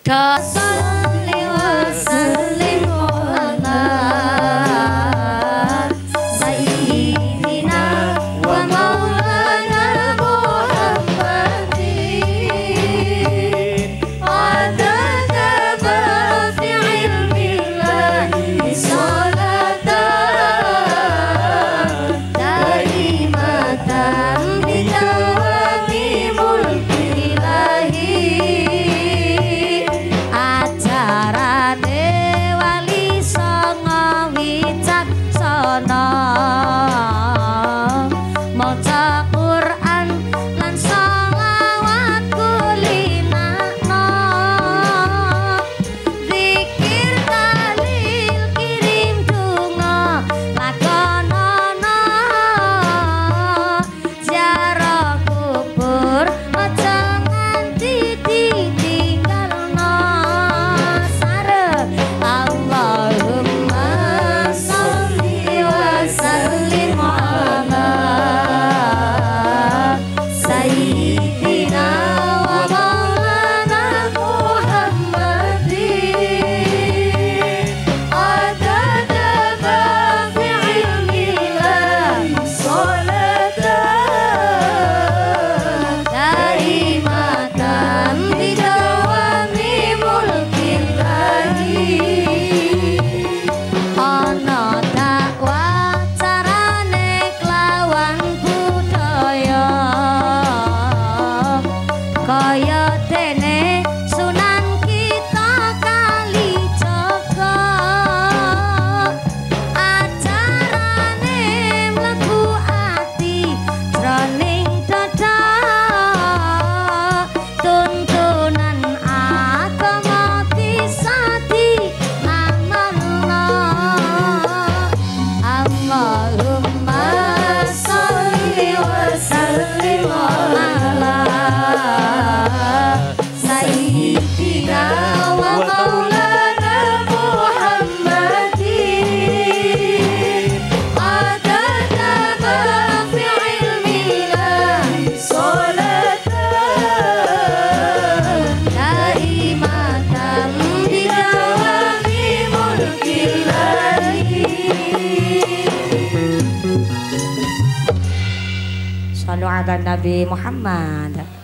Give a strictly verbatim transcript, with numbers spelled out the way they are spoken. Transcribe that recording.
Sholli wa sallim ala sayyidina wa maulana Muhammadin adada ma fi ilmillahi sholatan daimatan bidawami mulkillahi ajarane wali songo wicaksana maca Quran lan sholawat kulinakno zikir tahlil kirim donga lakonono ziarah kubur aja nganti ditinggalno sareng Allahumma sholli wa sallim ala sayyidina wa maulana Muhammadin adada ma fi ilmillahi sholatan daimatan bidawami mulkillahi ana dakwah carane kelawan budaya kaya dene Sunan kita Kalijaga ajarane mlebu ati jroning dada tuntunan agama bisa diamalno Allahumma sholli wa sallim ala sayyidina wa maulana Muhammadin adada ma fi ilmillahi sholatan daimatan bidawami mulkillahi. Shallu ala Nabi Muhammad.